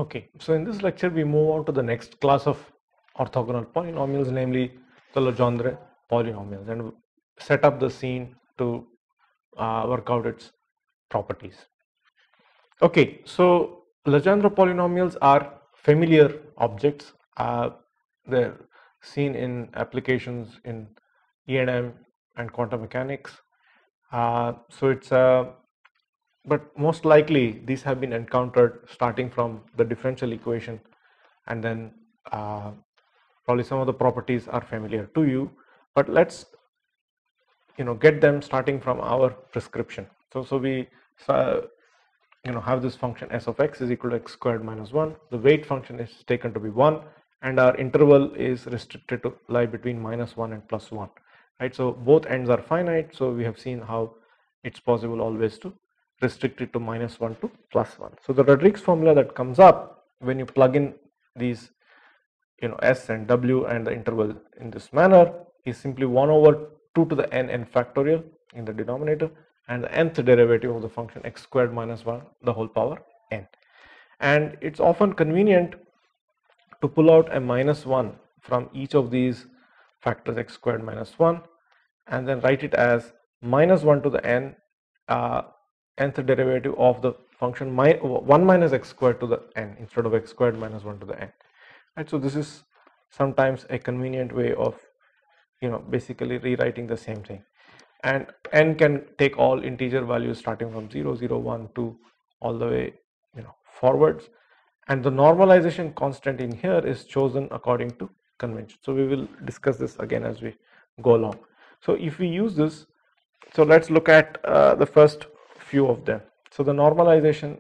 Okay, so in this lecture we move on to the next class of orthogonal polynomials, namely the Legendre polynomials, and set up the scene to work out its properties. Okay, so Legendre polynomials are familiar objects. They're seen in applications in E&M and quantum mechanics. So it's but most likely these have been encountered starting from the differential equation, and then probably some of the properties are familiar to you, but let's get them starting from our prescription. So we have this function s of x is equal to x squared minus 1. The weight function is taken to be 1, and our interval is restricted to lie between -1 and +1, right? So both ends are finite, so we have seen how it's possible always to restrict it to -1 to +1. So the Rodrigues formula that comes up when you plug in these s and w and the interval in this manner is simply 1 over 2 to the n factorial in the denominator, and the nth derivative of the function x squared minus 1 the whole power n. And it's often convenient to pull out a -1 from each of these factors x squared minus 1, and then write it as -1 to the n nth derivative of the function 1 minus x squared to the n instead of x squared minus 1 to the n. Right, so this is sometimes a convenient way of basically rewriting the same thing, and n can take all integer values starting from 0, 0, 1, 2 all the way forwards, and the normalization constant in here is chosen according to convention. So we will discuss this again as we go along. So if we use this, so let's look at the first few of them. So the normalization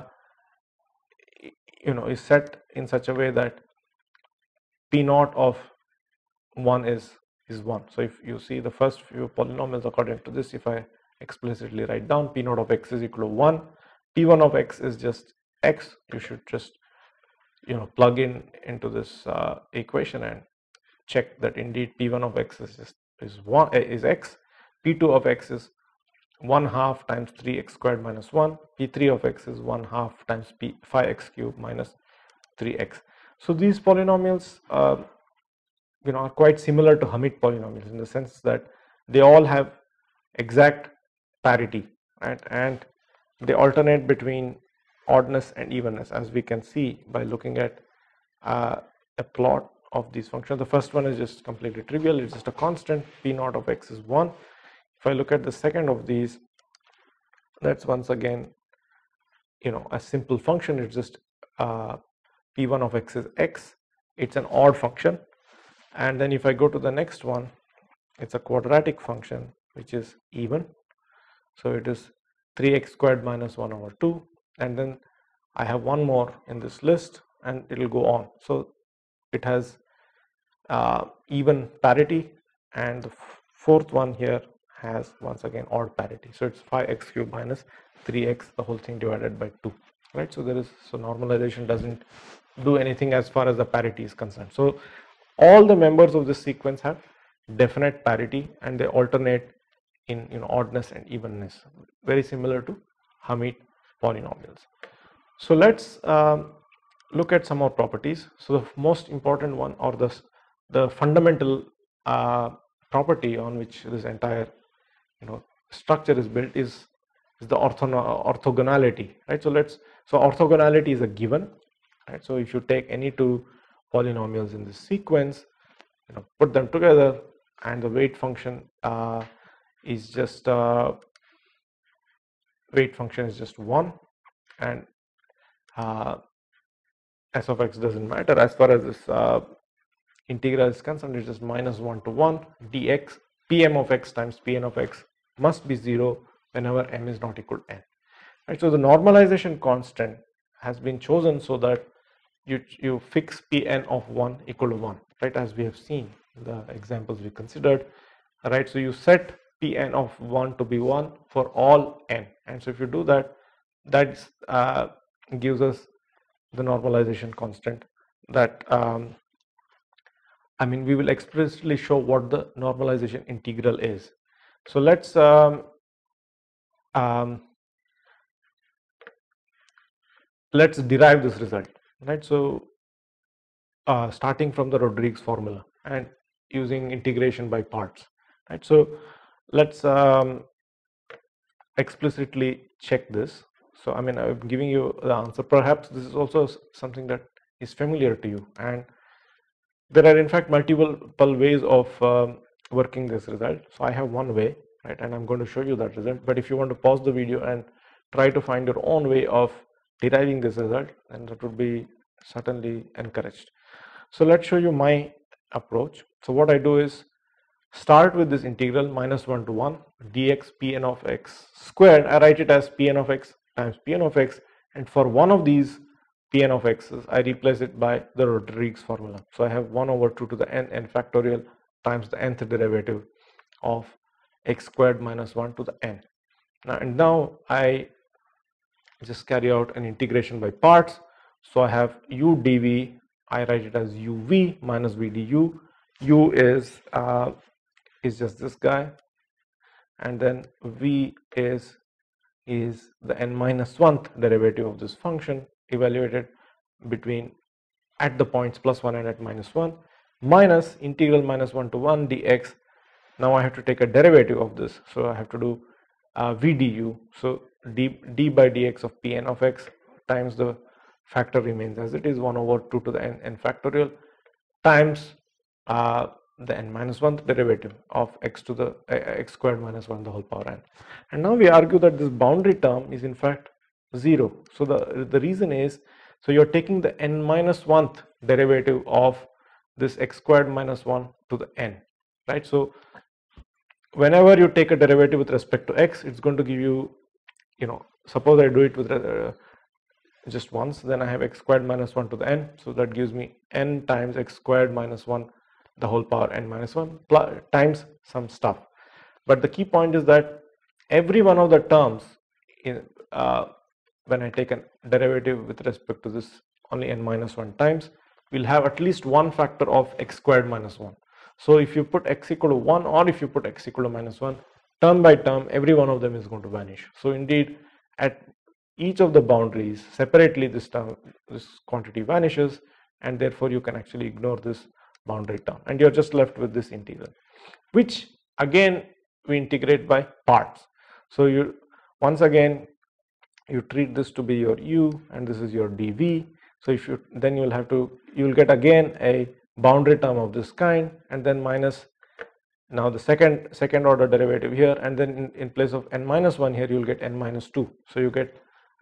is set in such a way that p naught of 1 is 1. So if you see the first few polynomials according to this, if I explicitly write down p naught of x is equal to 1, p1 of x is just x, you should just plug into this equation and check that indeed p1 of x is x, p2 of x is 1/2 times 3x squared minus 1, p3 of x is 1/2 times 5x cubed minus 3x. So these polynomials are quite similar to Hamid polynomials in the sense that they all have exact parity, right? And they alternate between oddness and evenness, as we can see by looking at a plot of these functions. The first one is just completely trivial, it's just a constant, p naught of x is 1. If I look at the second of these, that's once again a simple function, it's just p1 of x is x, it's an odd function. And then if I go to the next one, it's a quadratic function which is even, so it is 3x squared minus 1 over 2, and then I have one more in this list and it will go on. So it has even parity, and the fourth one here has once again odd parity, so it's 5x cubed minus 3x the whole thing divided by 2, right? So normalization doesn't do anything as far as the parity is concerned. So all the members of this sequence have definite parity and they alternate in oddness and evenness, very similar to Hamid polynomials. So let's look at some more properties. So the most important one, or the fundamental property on which this entire structure is built is the orthogonality, right? So orthogonality is a given, right? So if you take any two polynomials in this sequence, put them together, and the weight function is just 1, and s of x doesn't matter as far as this integral is concerned. It's just -1 to 1 dx, pm of x times pn of x must be 0 whenever m is not equal to n, right? So the normalization constant has been chosen so that you fix pn of 1 equal to 1, right, as we have seen in the examples we considered, right? So you set pn of 1 to be 1 for all n, and so if you do that, that gives us the normalization constant that we will explicitly show what the normalization integral is. So let's derive this result. right? So starting from the Rodrigues formula and using integration by parts, right? So let's explicitly check this. So I mean, I'm giving you the answer. Perhaps this is also something that is familiar to you, and there are in fact multiple ways of working this result. So I have one way, right, and I'm going to show you that result. But if you want to pause the video and try to find your own way of deriving this result, then that would be certainly encouraged. So let's show you my approach. So what I do is start with this integral -1 to 1 dx pn of x squared. I write it as pn of x times pn of x, and for one of these pn of x's, I replace it by the Rodrigues formula. So I have 1 over 2 to the n factorial times the nth derivative of x squared minus 1 to the n. Now I just carry out an integration by parts. So I have u dv, I write it as uv minus v du. U is just this guy, and then v is the n minus 1th derivative of this function evaluated between at the points +1 and at -1 minus integral -1 to 1 dx. Now I have to take a derivative of this, so I have to do v du. So d by dx of pn of x times the factor remains as it is 1 over 2 to the n factorial times the n minus 1th derivative of x to the x squared minus 1 the whole power n. And now we argue that this boundary term is in fact 0. So the reason is, so you're taking the n minus 1th derivative of this x squared minus 1 to the n, right? So whenever you take a derivative with respect to x, it's going to give you, suppose I do it with just once, then I have x squared minus 1 to the n. So that gives me n times x squared minus 1 the whole power n minus 1 times some stuff. But the key point is that every one of the terms in when I take a derivative with respect to this only n minus 1 times, we'll have at least one factor of x squared minus 1. So if you put x equal to 1 or if you put x equal to -1, term by term, every one of them is going to vanish. So indeed, at each of the boundaries separately, this quantity vanishes, and therefore you can actually ignore this boundary term, and you're just left with this integral, which again we integrate by parts. So you once again you treat this to be your u, and this is your dv. So if you then you'll get again a boundary term of this kind, and then minus now the second order derivative here, and then in place of n minus 1 here you'll get n minus 2. So you get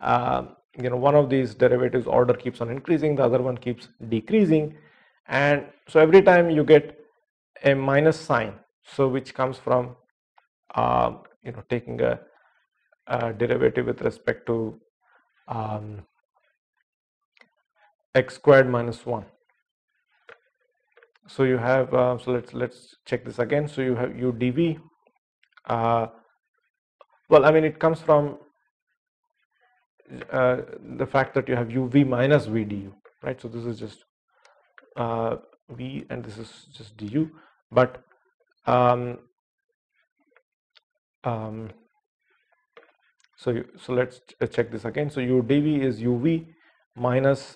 one of these derivatives order keeps on increasing, the other one keeps decreasing, and so every time you get a minus sign, so which comes from taking a derivative with respect to x squared minus 1. So you have so let's check this again. So you have u dv. Well, I mean, it comes from the fact that you have uv minus v du, right? So this is just v, and this is just du. But so let's check this again. So u dv is uv minus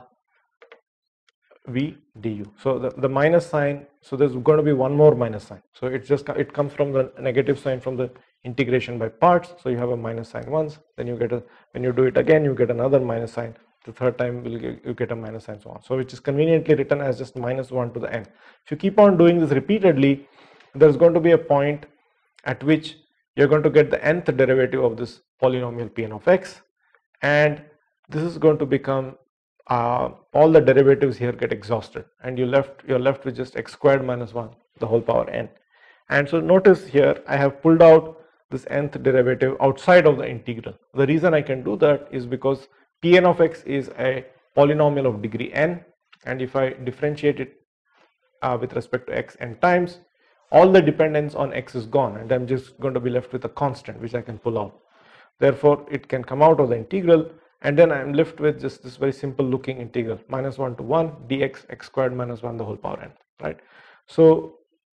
v du. So the minus sign, so there's going to be one more minus sign. So it comes from the negative sign from the integration by parts. So you have a minus sign once, then you get when you do it again, you get another minus sign. The third time you get a minus sign, so on. So which is conveniently written as just -1 to the n. If you keep on doing this repeatedly, there's going to be a point at which you're going to get the nth derivative of this polynomial Pn of x, and this is going to become all the derivatives here get exhausted, and you're left with just x squared minus 1 the whole power n. And so notice here I have pulled out this nth derivative outside of the integral. The reason I can do that is because Pn of x is a polynomial of degree n, and if I differentiate it with respect to x n times, all the dependence on x is gone, and I'm just going to be left with a constant which I can pull out. Therefore it can come out of the integral, and then I'm left with just this very simple looking integral, -1 to 1 dx x squared minus 1 the whole power n, right? So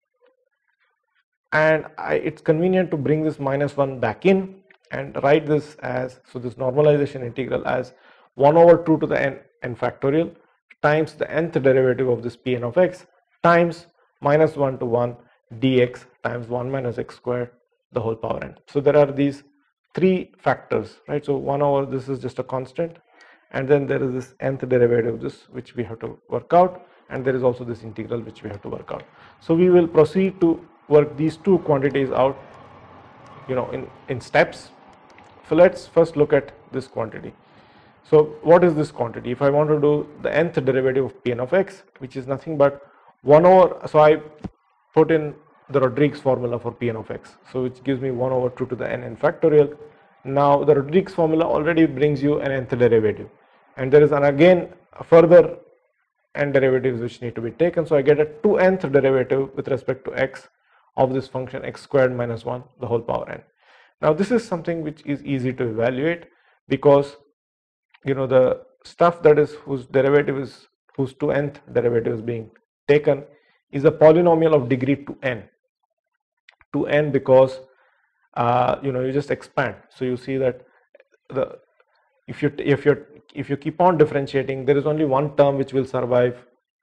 and it's convenient to bring this -1 back in and write this as, so this normalization integral as 1 over 2 to the n factorial times the nth derivative of this Pn of x times minus 1 to 1 dx times 1 minus x squared the whole power n. So there are these three factors, right? So 1 over this is just a constant, and then there is this nth derivative of this which we have to work out, and there is also this integral which we have to work out. So we will proceed to work these two quantities out, in steps. So let's first look at this quantity. So what is this quantity? If I want to do the nth derivative of Pn of x, which is nothing but 1 over, so I put in the Rodrigues formula for Pn of x, so which gives me 1 over 2 to the n factorial. Now the Rodrigues formula already brings you an nth derivative, and there is again a further n derivatives which need to be taken. So I get a 2nth derivative with respect to x of this function x squared minus 1 the whole power n. Now this is something which is easy to evaluate, because the stuff that is whose 2nth derivative is being taken is a polynomial of degree 2n because you just expand. So you see that if you keep on differentiating, there is only one term which will survive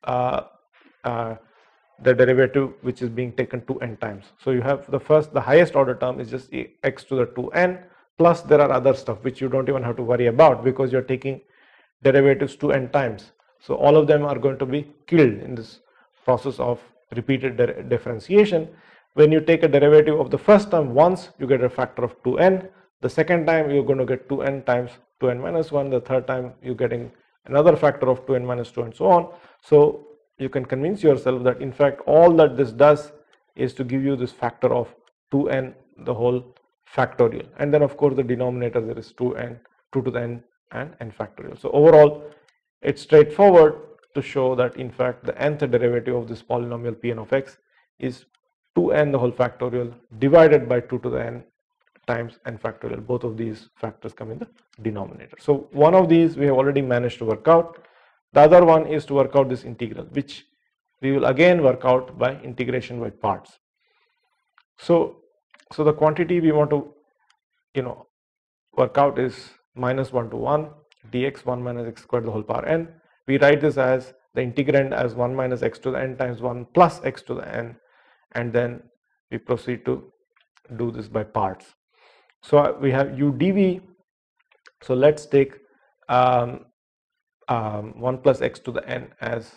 the derivative which is being taken 2n times. So you have the highest order term is just x to the 2n, plus there are other stuff which you don't even have to worry about because you're taking derivatives 2n times. So all of them are going to be killed in this process of repeated differentiation. When you take a derivative of the first term once, you get a factor of 2n. The second time you're going to get 2n times 2n minus 1. The third time you're getting another factor of 2n minus 2 and so on. So you can convince yourself that in fact all that this does is to give you this factor of 2n the whole factorial, and then of course the denominator there is 2 to the n and n factorial. So overall it's straightforward to show that in fact the nth derivative of this polynomial Pn of x is 2n the whole factorial divided by 2 to the n times n factorial. Both of these factors come in the denominator. So one of these we have already managed to work out. The other one is to work out this integral, which we will again work out by integration by parts. So the quantity we want to work out is minus 1 to 1 dx 1 minus x squared the whole power n. We write this as the integrand as 1 minus x to the n times 1 plus x to the n, and then we proceed to do this by parts. So we have u dv. So let's take 1 plus x to the n as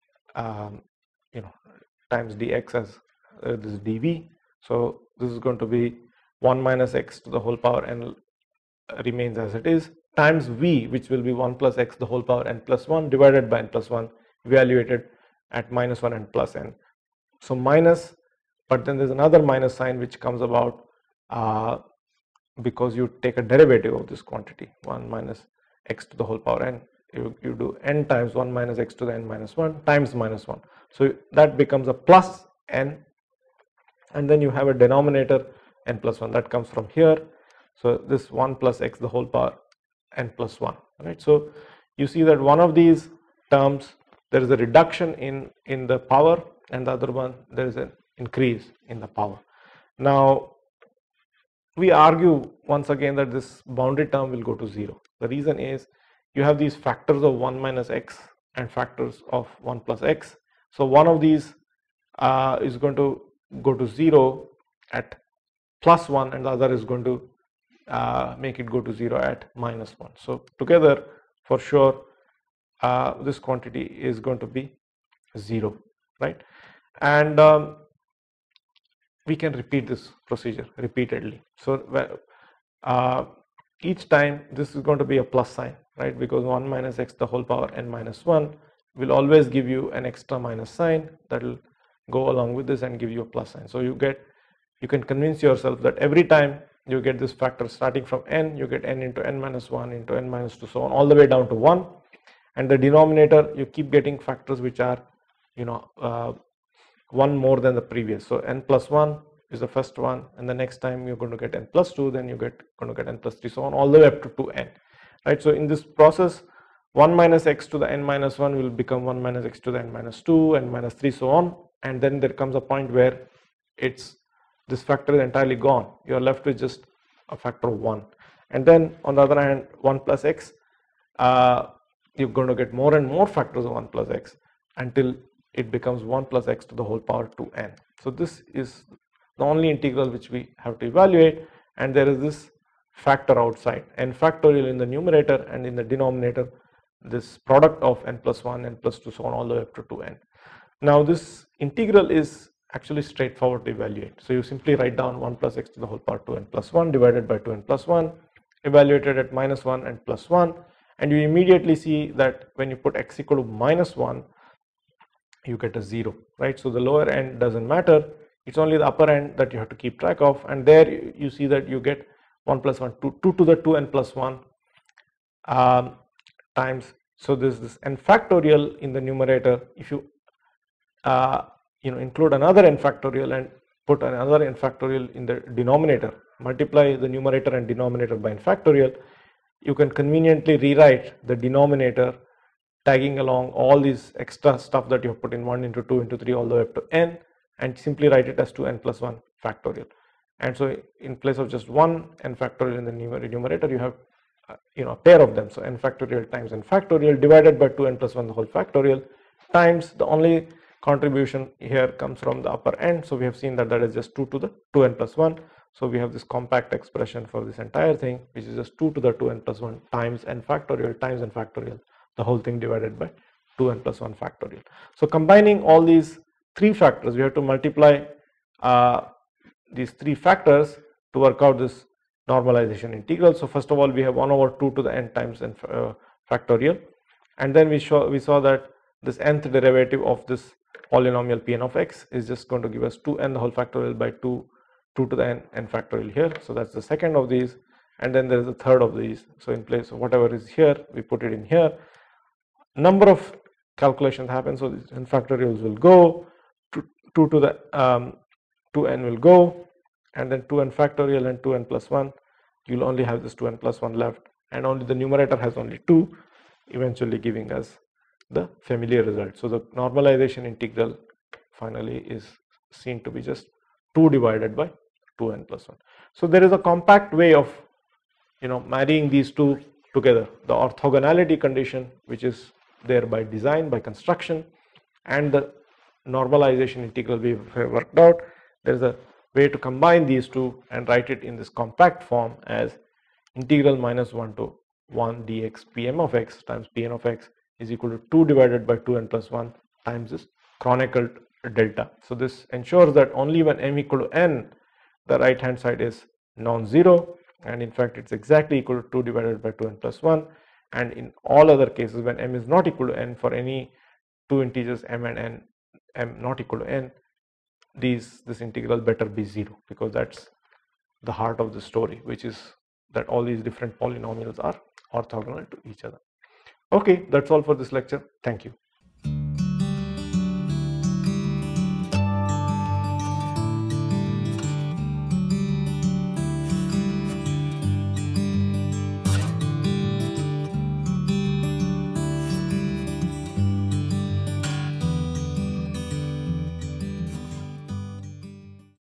times dx as this dv. So this is going to be 1 minus x to the whole power n remains as it is, times v, which will be 1 plus x the whole power n plus 1 divided by n plus 1 evaluated at minus 1 and plus n. So minus, but then there's another minus sign which comes about because you take a derivative of this quantity 1 minus x to the whole power n. You do n times 1 minus x to the n minus 1 times minus 1. So that becomes a plus n, and then you have a denominator n plus 1 that comes from here. So this 1 plus x the whole power n plus 1, right? So you see that one of these terms there is a reduction in the power, and the other one there is an increase in the power. Now we argue once again that this boundary term will go to 0. The reason is you have these factors of 1 minus x and factors of 1 plus x. So one of these is going to go to 0 at plus 1, and the other is going to make it go to 0 at minus 1. So together for sure this quantity is going to be 0, right? And we can repeat this procedure repeatedly. So each time this is going to be a plus sign, right? Because 1 minus x the whole power n minus 1 will always give you an extra minus sign that will go along with this and give you a plus sign. So you can convince yourself that every time you get this factor starting from n, you get n into n minus 1 into n minus 2, so on, all the way down to 1. And the denominator, you keep getting factors which are one more than the previous. So n plus 1 is the first one, and the next time you're going to get n plus 2, then you're going to get n plus 3, so on, all the way up to 2n, right? So in this process 1 minus x to the n minus 1 will become 1 minus x to the n minus 2 and minus 3, so on, and then there comes a point where this factor is entirely gone. You're left with just a factor of 1. And then on the other hand, 1 plus x you're going to get more and more factors of 1 plus x until it becomes 1 plus x to the whole power 2n. So this is the only integral which we have to evaluate, and there is this factor outside, n factorial in the numerator, and in the denominator this product of n plus 1, n plus 2, so on all the way up to 2n. Now this integral is actually straightforward to evaluate. So you simply write down 1 plus x to the whole power 2n plus 1 divided by 2n plus 1, evaluated at minus 1 and plus 1, and you immediately see that when you put x equal to minus 1, you get a 0, right? So the lower end doesn't matter, it's only the upper end that you have to keep track of, and there you see that you get 1 plus 1, 2 to the 2n plus 1 times, so this n factorial in the numerator. If you include another n factorial and put another n factorial in the denominator, multiply the numerator and denominator by n factorial, you can conveniently rewrite the denominator tagging along all these extra stuff that you have put in 1 into 2 into 3 all the way up to n, and simply write it as 2n plus 1 factorial. And so in place of just one n factorial in the numerator, you have a pair of them. So n factorial times n factorial divided by 2n plus 1 the whole factorial times the only contribution here comes from the upper end. So we have seen that that is just 2 to the 2n plus 1. So we have this compact expression for this entire thing, which is just 2 to the 2n plus 1 times n factorial times n factorial, the whole thing divided by 2n plus 1 factorial. So combining all these three factors, we have to multiply these three factors to work out this normalization integral. So first of all, we have 1 over 2 to the n times n factorial, and then we saw that this nth derivative of this polynomial Pn of x is just going to give us 2n the whole factorial by 2 to the n factorial here. So that's the second of these, and then there is the third of these. So in place of whatever is here, we put it in here. Number of calculations happen, so these n factorials will go, 2 to the 2n will go, and then 2n factorial and 2n plus 1, you'll only have this 2n plus 1 left, and only the numerator has only 2, eventually giving us the familiar result. So the normalization integral finally is seen to be just 2 divided by 2n plus 1. So there is a compact way of marrying these two together, the orthogonality condition, which is there by design, by construction, and the normalization integral we have worked out. There is a way to combine these two and write it in this compact form as integral minus 1 to 1 dx Pm of x times Pn of x is equal to 2 divided by 2n plus 1 times this Kronecker delta. So this ensures that only when m equal to n, the right hand side is non-zero, and in fact it's exactly equal to 2 divided by 2n plus 1, and in all other cases when m is not equal to n, for any two integers m and n, m not equal to n, this integral better be 0, because that's the heart of the story, which is that all these different polynomials are orthogonal to each other. Okay, that's all for this lecture. Thank you.